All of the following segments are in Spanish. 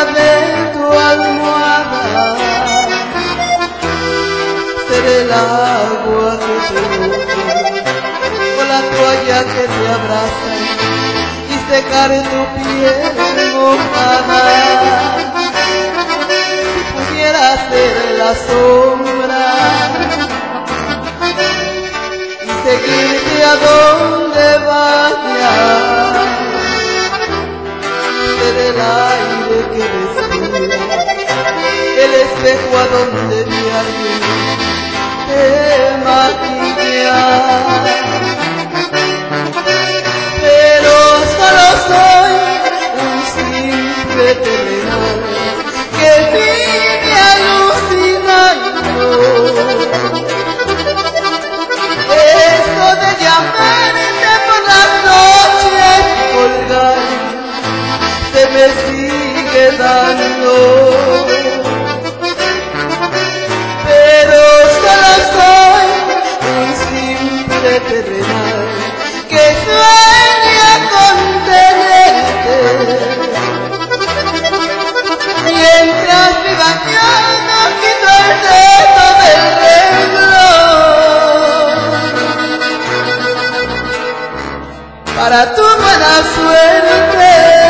de tu almohada, seré el agua que te moje, o la toalla que te abraza y secar tu piel mojada. Si pudiera ser la sombra y seguirte a donde vayas, seré el aire que respira, el espejo a donde diario te maquilla. Pero solo soy un simple terrenal que vive alucinando. Esto de llamarte por las noches y colgar se me sigue dando. Pero solo soy un simple terrenal que sueña con tenerte. Mientras viva yo no quito el dedo del reloj para tu buena suerte.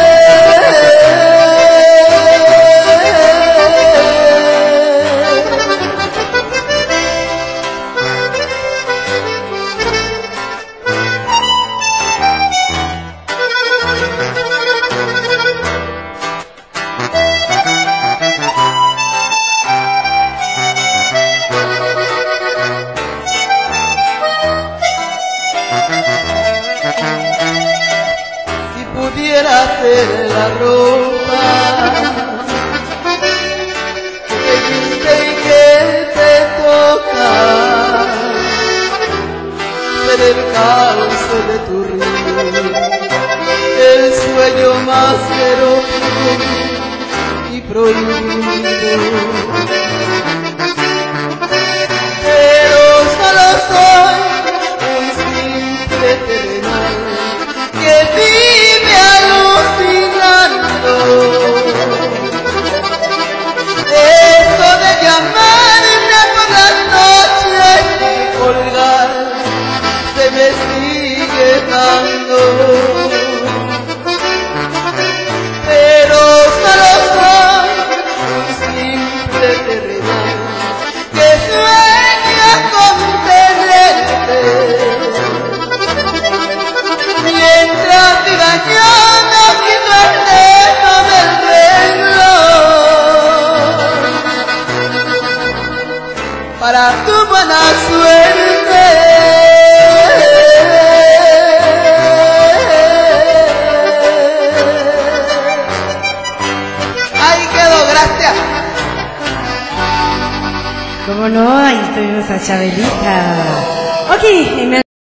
Pudiera ser la ropa que te viste y que te toca, ser el cauce de tu río, el sueño más erótico y prohibido. Pero solo soy un simple terrenal que vive alucinando. Eso de llamarme por las noches y colgar se me sigue dando. Pero solo soy un simple terrenal que sueña con tenerte. Mientras viva yo no quito el dedo del reloj para tu buena suerte. Ahí quedó, gracias. ¿Cómo no? Ahí tuvimos a Chabelita. Ok,